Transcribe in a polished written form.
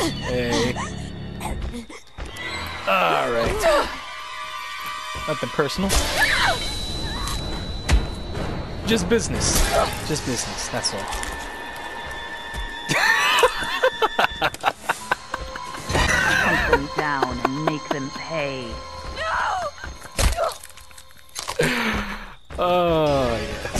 Hey. Alright. Nothing personal. Just business. Just business, that's all. Hunt them down and make them pay. Oh, yeah.